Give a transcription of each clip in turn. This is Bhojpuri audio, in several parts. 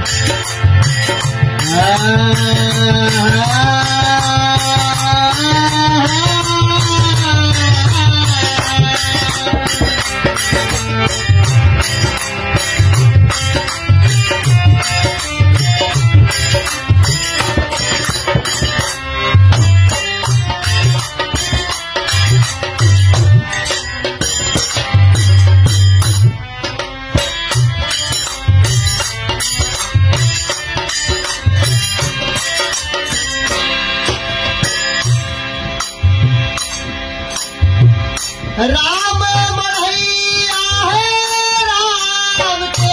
राम मढ़ैया है राम के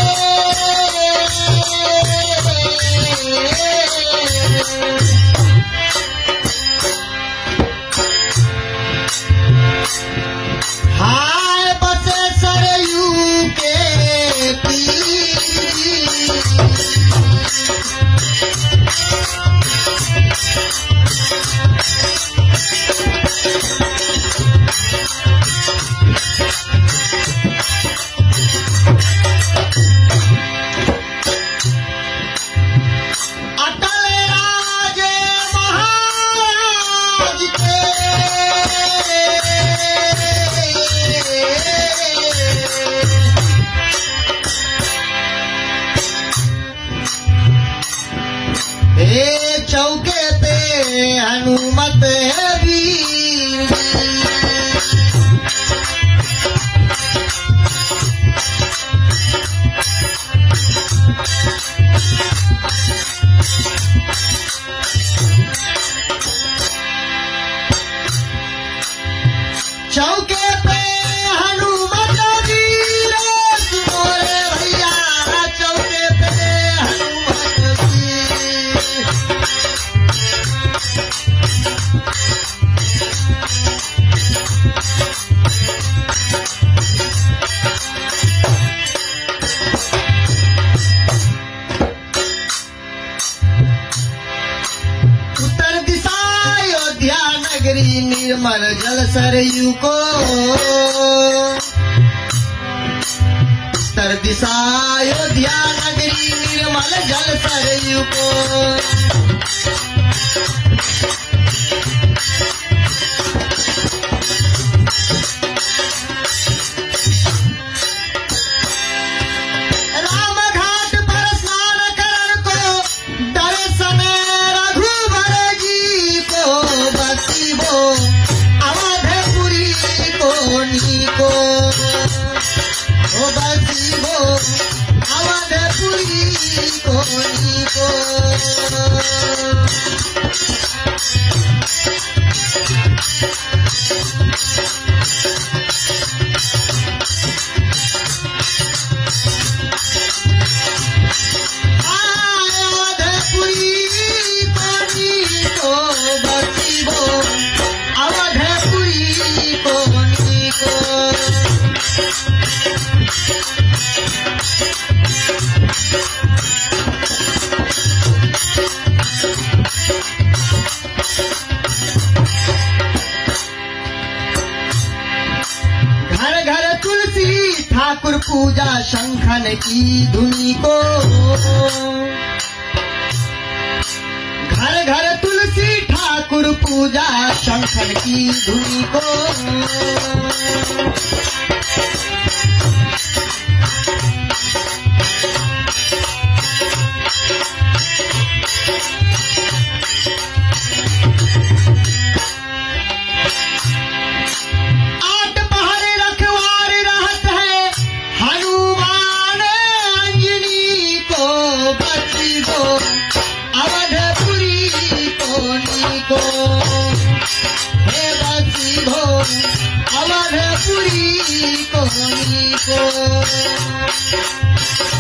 हाय बसे सरयू के तीर चौके पे हनुमत वीर चौके पे हनुमत वीर मोरे भैया चौके पे हनुमत वीर उत्तर दिशा अयोध्या नगरी निर्मल जल सरयू को उत्तर दिशा अयोध्या नगरी निर्मल जल सरयू को राम घाट पर स्नान करण को दर्शन रघुबर जी को बसीबो अवधपुरी को नीको ओ बसीबो अवधपुरी को नीको घर घर तुलसी ठाकुर पूजा शंखन की धुनी को घर घर तुलसी ठाकुर पूजा शंखन की धुनी को हे बसी भो अवधपुरी को